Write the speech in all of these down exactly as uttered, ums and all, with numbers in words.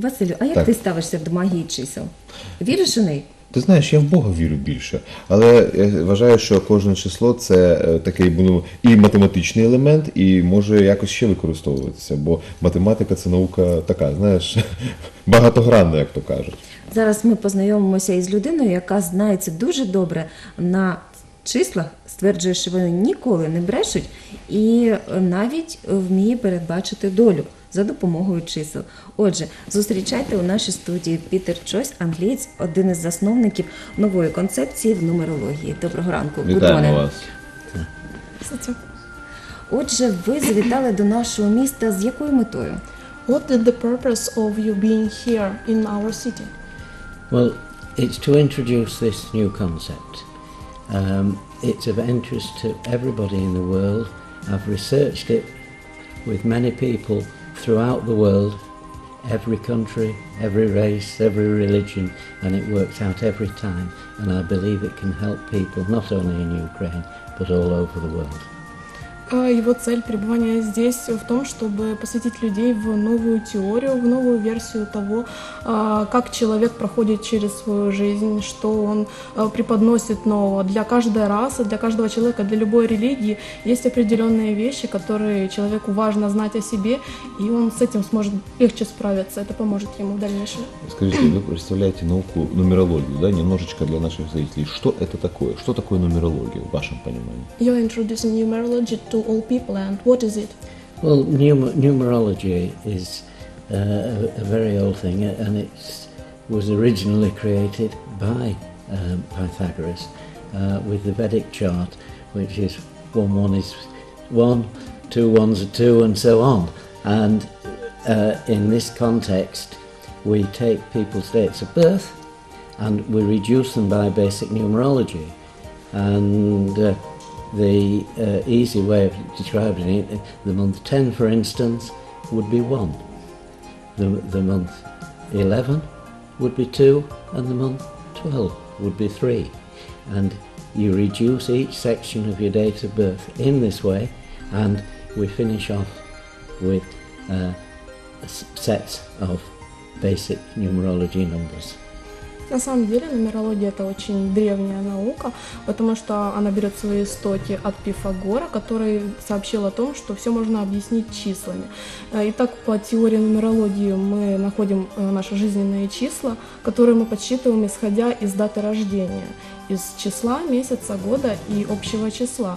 Василю, а як Так. ти ставишся до магії чисел? Віриш у неї? Ти знаєш, я в Бога вірю більше, але я вважаю, що кожне число це е, такий ну, і математичний елемент, і може якось ще використовуватися, бо математика це наука така, знаєш, багатогранна, як то кажуть. Зараз ми познайомимося із людиною, яка знається дуже добре на числах, стверджує, що вони ніколи не брешуть і навіть вміє передбачити долю за допомогою чисел. Отже, зустрічайте у нашій студії Пітер Чойс, англієць, один із засновників нової концепції в нумерології. Доброго ранку. Good Вітаємо morning. вас. Отже, ви завітали до нашого міста з якою метою? What is the purpose of you being here in our city? Well, it's to introduce this new concept. Um, it's of interest to everybody in the world. I've researched it with many people throughout the world, every country, every race, every religion, and it works out every time. And I believe it can help people not only in Ukraine, but all over the world. Его цель пребывания здесь в том, чтобы посвятить людей в новую теорию, в новую версию того, как человек проходит через свою жизнь, что он преподносит нового. Для каждой расы, для каждого человека, для любой религии есть определенные вещи, которые человеку важно знать о себе, и он с этим сможет легче справиться. Это поможет ему в дальнейшем. Скажите, вы представляете науку нумерологию, да, немножечко для наших зрителей. Что это такое? Что такое нумерология в вашем понимании? You're introducing numerology to all people, and what is it? Well, numer- numerology is uh, a, a very old thing, uh, and it was originally created by um, Pythagoras uh, with the Vedic chart, which is one one is one, two ones are two, and so on. And uh, in this context, we take people's dates of birth and we reduce them by basic numerology. And uh, the uh, easy way of describing it, the month ten, for instance, would be one. The, the month eleven would be two, and the month twelve would be three. And you reduce each section of your date of birth in this way, and we finish off with uh, sets of basic numerology numbers. На самом деле нумерология — это очень древняя наука, потому что она берет свои истоки от Пифагора, который сообщил о том, что все можно объяснить числами. Итак, по теории нумерологии мы находим наши жизненные числа, которые мы подсчитываем, исходя из даты рождения, из числа, месяца, года и общего числа.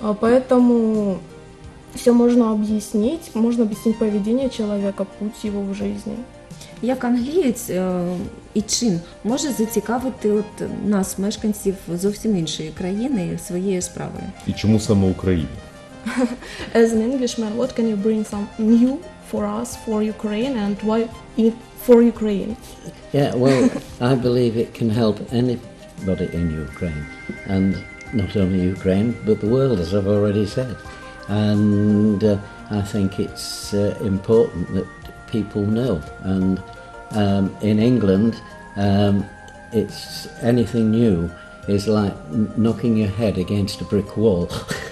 Поэтому все можно объяснить, можно объяснить поведение человека, путь его в жизни. Як англієць е, і чим може зацікавити от нас, мешканців зовсім іншої країни, своєю справою? І чому саме Україна? As an Englishman, what can you bring some new for us, for Ukraine, and why it for Ukraine? Yeah, well, I believe it can help anybody in Ukraine, and not only Ukraine, but the world, as I've already said. And uh, I think it's uh, important that people know. And um, in England, um, it's anything new is like knocking your head against a brick wall.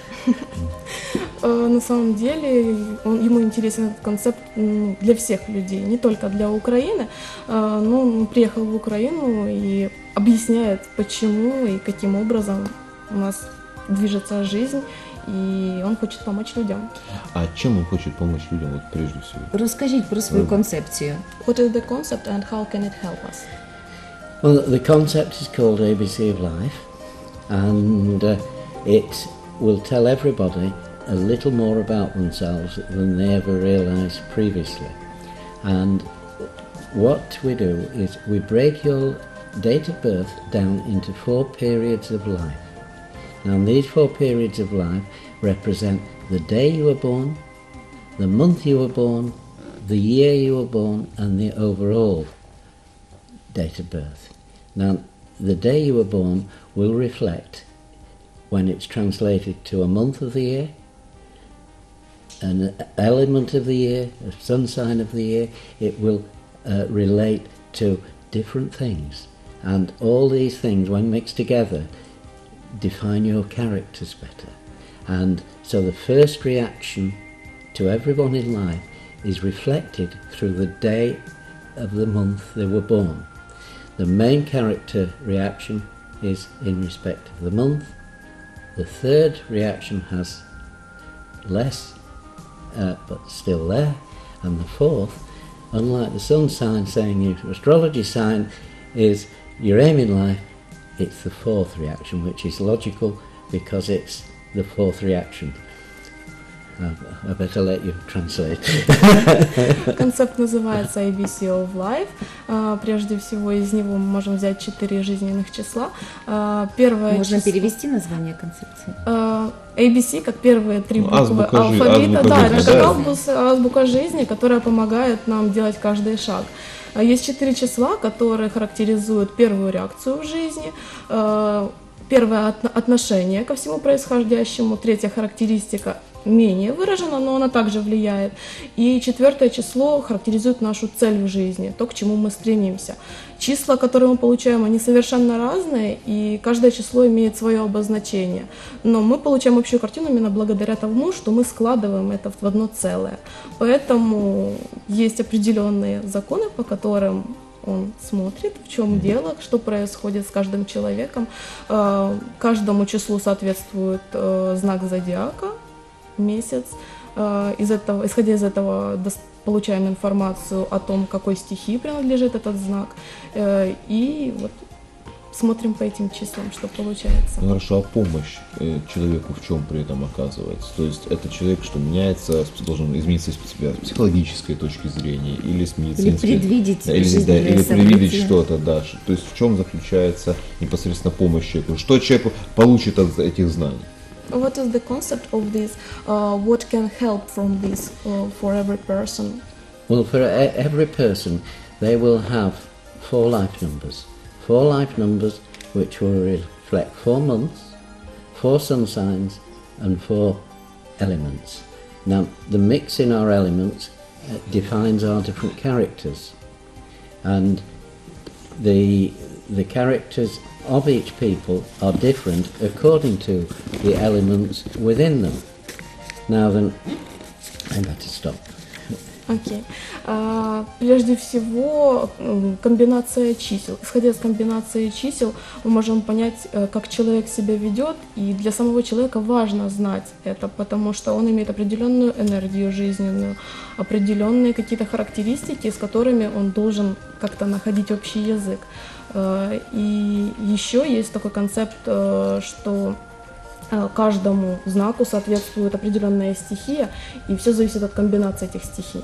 На самом деле он, ему интересен этот концепт для всех людей, не только для Украины. Но он приехал в Украину и объясняет, почему и каким образом у нас движется жизнь, и он хочет помочь людям. А чем он хочет помочь людям, вот прежде всего? Розкажіть про свою концепцію. What is the concept and how can it help us? Well, the concept is called A B C of Life, and uh, it will tell everybody a little more about themselves than they ever realised previously. And what we do is we break your date of birth down into four periods of life. Now, these four periods of life represent the day you were born, the month you were born, the year you were born, and the overall date of birth. Now, the day you were born will reflect, when it's translated to a month of the year, an element of the year, a sun sign of the year, it will uh, relate to different things. And all these things, when mixed together, define your characters better. And so the first reaction to everyone in life is reflected through the day of the month they were born. The main character reaction is in respect of the month. The third reaction has less, uh, but still there. And the fourth, unlike the sun sign saying your astrology sign is your aim in life, it's the fourth reaction, which is logical because it's the fourth reaction. I better let you translate. Концепт называется A B C of Life. А, Прежде всего, из него мы можем взять четыре жизненных числа. А, Первое Можно число- перевести название концепции? А, A B C, как первые три Ну, буквы азбука жи- алфавита, азбука да, жизни, это да? как азбус- азбука жизни, которая помогает нам делать каждый шаг. А, Есть четыре числа, которые характеризуют первую реакцию в жизни, а, первое отно- отношение ко всему происходящему, третья характеристика менее выражена, но она также влияет. И четвертое число характеризует нашу цель в жизни, то, к чему мы стремимся. Числа, которые мы получаем, они совершенно разные, и каждое число имеет свое обозначение. Но мы получаем общую картину именно благодаря тому, что мы складываем это в одно целое. Поэтому есть определенные законы, по которым он смотрит, в чем дело, что происходит с каждым человеком. Э, Каждому числу соответствует э, знак зодиака, месяц. Э, Из этого, исходя из этого дос- получаем информацию о том, какой стихии принадлежит этот знак. Э, И вот смотрим по этим числам, что получается. Ну хорошо, а помощь э, человеку в чем при этом оказывается? То есть это человек, что меняется, с- должен измениться с пси- с психологической точки зрения или с медицинской? Или предвидеть Да, или, да, жизненные или предвидеть события. что-то, да. Ш- То есть в чем заключается непосредственно помощь человеку? Что человек получит от этих знаний? What is the concept of this? Uh, what can help from this uh, for every person? Well, for e- every person, they will have four life numbers. Four life numbers which will reflect four months, four sun signs, and four elements. Now, the mix in our elements uh, defines our different characters, and the the characters of each people are different according to the elements within them. Now, then, I better stop. Окей. А, Прежде всего, м, комбинация чисел. Исходя из комбинации чисел, мы можем понять, э, как человек себя ведет, и для самого человека важно знать это, потому что он имеет определенную энергию жизненную, определенные какие-то характеристики, с которыми он должен как-то находить общий язык. Э, И еще есть такой концепт, э, что э, каждому знаку соответствует определенная стихия, и все зависит от комбинации этих стихий.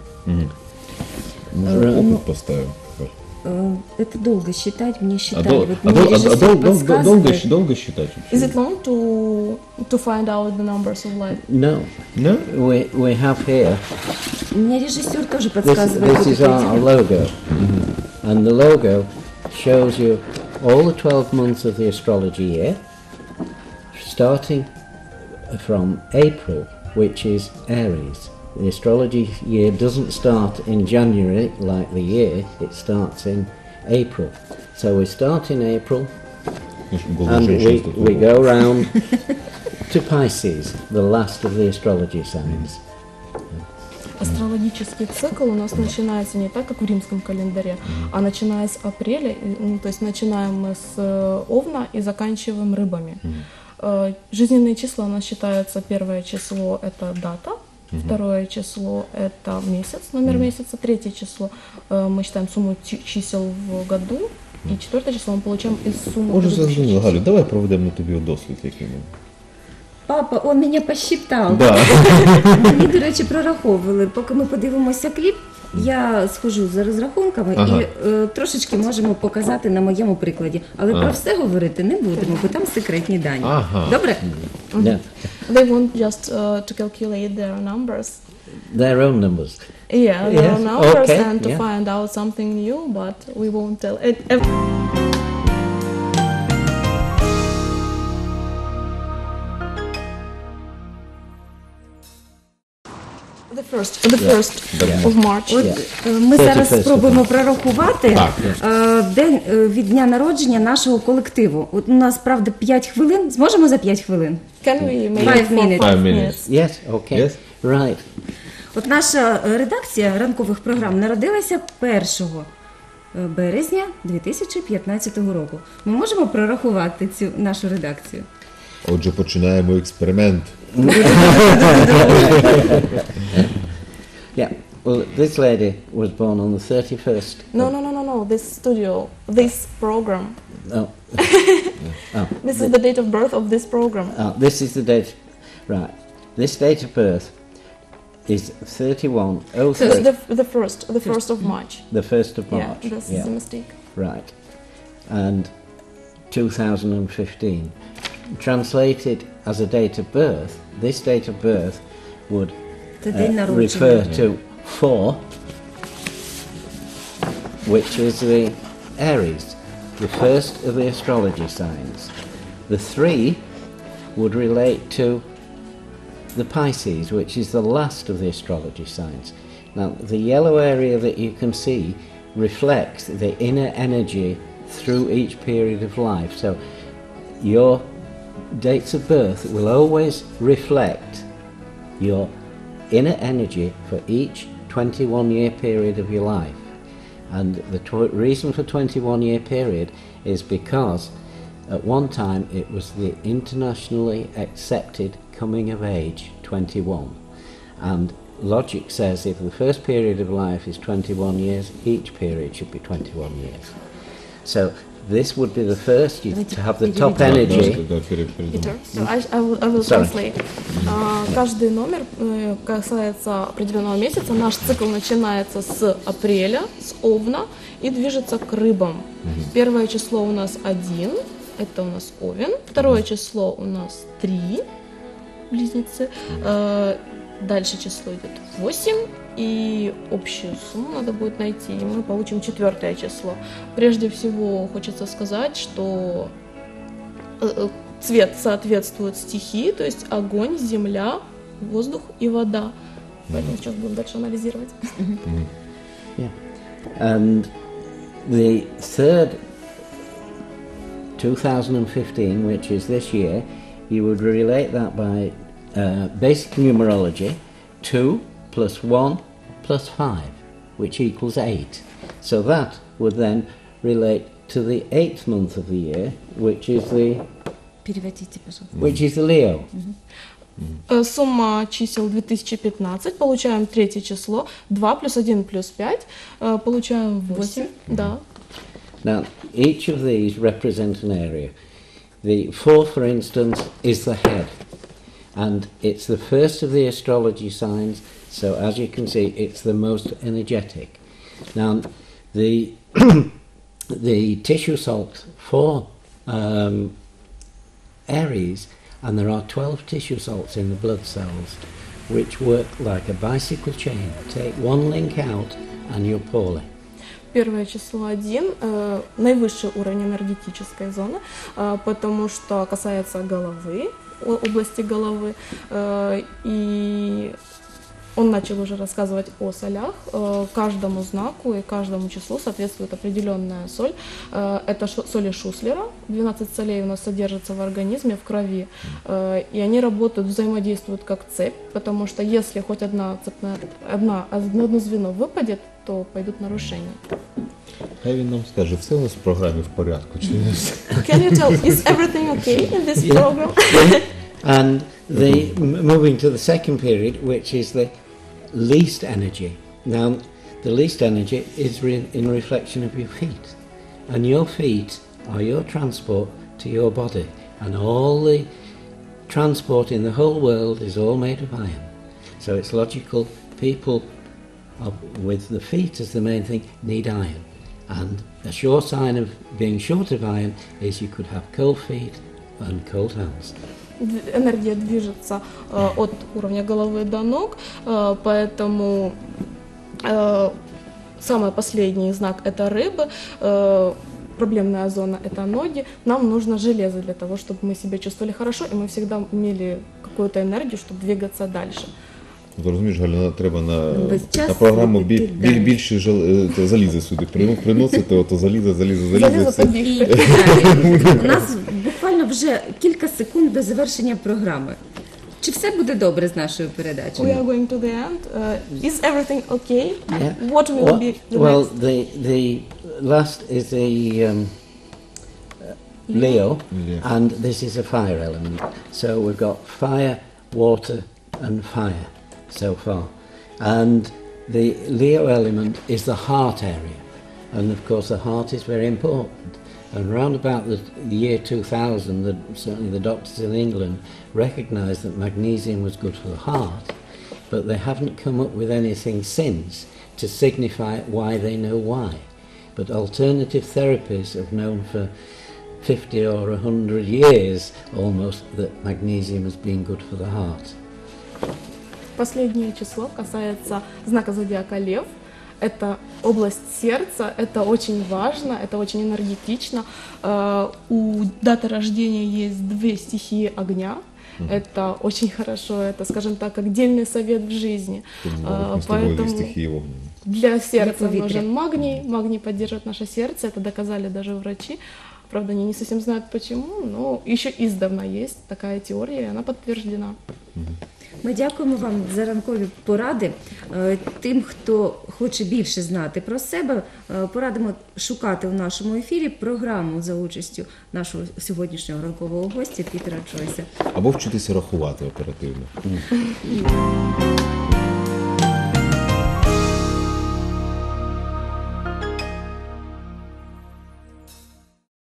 Может, Э, ну, опыт поставим? Э, Это долго считать, мне А, считать. дол- Вот а мне дол- а режиссер дол- дол- подсказывает. долго, щ- долго считать? вообще? Is it long to to find out the numbers of life? No, No? we we have here. Мне режиссер тоже This, подсказывает. this вот is эти our цифры. logo, and the logo shows you all the twelve months of the astrology year, starting from April, which is Aries. The astrology year doesn't start in January like the year, it starts in April. So we start in April Конечно, голос and женщин we, тут we было. go round to Pisces, the last of the astrology signs. Астрологический цикл у нас начинается не так, как в римском календаре, а начиная с апреля, и, ну, то есть начинаем мы с э, Овна и заканчиваем рыбами. Э, Жизненные числа у нас считаются: первое число – это дата, второе число – это месяц, номер месяца, третье число э, мы считаем сумму чи- чисел в году, и четвертое число мы получаем из суммы Може, предыдущих зрозуміло, чисел. Галю, давай проведемо на тобі дослід який. Папа, он мене посчитав. Да. Мені, до речі, прораховували. Поки ми подивимося кліп, я схожу за розрахунками Ага. і е, трошечки можемо показати на моєму прикладі. Але Ага. про все говорити не будемо, бо там секретні дані. Ага. Добре? Yeah, They want just uh, to calculate their numbers. their own numbers. Yeah, their Yes, numbers okay, and to yeah. find out something new, but we won't tell it. ev- The first, the first Yeah. of March. От Yeah. е, ми зараз thirty-first спробуємо прорахувати Так. е, день е, від дня народження нашого колективу. От у нас, правда, п'ять хвилин. Зможемо за п'ять хвилин? Can we make Five it for minutes. five Five minutes? minutes. Yes, okay. Yes. Right. От наша е, редакція ранкових програм народилася першого березня дві тисячі п'ятнадцятого року. Ми можемо прорахувати цю нашу редакцію? Отже, починаємо експеримент. Yeah, well, this lady was born on the thirty-first. No, no, no, no, no. This studio, this program. Oh. oh. This is the date of birth of this program. Oh, this is the date. Right. This date of birth is thirty-one oh So it's three. the, the first, the first of March. The first of Yeah, March. this is a mistake. Right. And two thousand fifteen. Translated as a date of birth, this date of birth would Це день uh, народження. refer to four, which is the Aries, the first of the astrology signs. The three would relate to the Pisces, which is the last of the astrology signs. Now, the yellow area that you can see reflects the inner energy through each period of life. So, your dates of birth will always reflect your inner energy for each twenty-one year period of your life. And the tw- reason for twenty-one year period is because at one time it was the internationally accepted coming of age, twenty-one. And logic says if the first period of life is twenty-one years, each period should be twenty-one years. So this would be the first, you to have the top energy. Да, пере- перейдемо. Peter, so I, I will, I will Sorry. translate. А, каждый номер э, касается определенного месяца. Наш цикл начинается с апреля, с Овна, и движется к рыбам. Первое число у нас один, это у нас Овен. Второе число у нас три, близнецы. Э, дальше число идет восемь. И общую сумму надо будет найти, и мы получим четвертое число. Прежде всего хочется сказать, что э, э, цвет соответствует стихии, то есть огонь, земля, воздух и вода. Поэтому сейчас будем дальше анализировать. Yeah. And the third, two thousand fifteen, which is this year, you would relate that by uh, basic numerology, two plus one plus five, which equals eight. So that would then relate to the eighth month of the year, which is the Переведите, пожалуйста. which is the Leo. Э, Сумма чисел две тысячи пятнадцать, получаем третье число, два плюс один плюс пять, э, получаем восемь, да. Now, each of these represent an area. The four, for instance, is the head, and it's the first of the astrology signs, so as you can see, it's the most energetic. Now, the the tissue salt for um, Aries, and there are twelve tissue salts in the blood cells, which work like a bicycle chain. Take one link out, and you're poorly. Первое число один, э, наивысший уровень энергетической зоны, э, потому что касается головы, о- области головы, э, и он начал уже рассказывать о солях. Э, каждому знаку и каждому числу соответствует определенная соль. Э, это шу- соли Шуслера. двенадцать солей у нас содержатся в организме, в крови. Э, и они работают, взаимодействуют как цепь, потому что если хоть одна, цепная, одна, одно одно звено выпадет, то пойдут нарушения. Хай він нам скаже, все у нас в програмі в порядку, чи не все? Can you tell, is everything okay in this Yeah. program? And the m- moving to the second period, which is the least energy. Now, the least energy is re- in reflection of your feet, and your feet are your transport to your body, and all the transport in the whole world is all made of iron. So it's logical. People are, with the feet as the main thing, need iron, and a sure sign of being short of iron is you could have cold feet and cold hands. Д- Энергия движется э, от уровня головы до ног, э, поэтому э, самый последний знак – это рыбы, э, проблемная зона – это ноги. Нам нужно железо для того, чтобы мы себя чувствовали хорошо, и мы всегда имели какую-то энергию, чтобы двигаться дальше. Ти розумієш, Галя, треба на, Весь час на програму йти біль, біль, далі. більше жал- е, те, заліза сюди При- приносити, ото заліза, заліза, заліза. Залізо все. тобі. І далі. У нас буквально вже кілька секунд до завершення програми. Чи все буде добре з нашою передачею? We are going to the end. Uh, is everything okay? Yeah. What will Well, be the well, next? the the last is a um, uh, Leo, Yeah. and this is a fire element. So we've got fire, water, and fire so far, and the Leo element is the heart area, and of course the heart is very important. And round about the, the year two thousand, the, certainly the doctors in England recognised that magnesium was good for the heart, but they haven't come up with anything since to signify why they know why. But alternative therapies have known for fifty or one hundred years almost that magnesium has been good for the heart. Последнее число касается знака зодиака Лев. Это область сердца, это очень важно, это очень энергетично. Э, У даты рождения есть две стихии огня. Это очень хорошо, это, скажем так, как дельный совет в жизни. Э, Поэтому стихії вогню. для сердца повітря. нужен магний. Магний поддерживает наше сердце, это доказали даже врачи. Правда, они не совсем знают почему, но еще издавна есть такая теория, и она подтверждена. Ми дякуємо вам за ранкові поради. Е, Тим, хто хоче більше знати про себе, е, порадимо шукати у нашому ефірі програму за участю нашого сьогоднішнього ранкового гостя Пітера Чойса. Або вчитися рахувати оперативно.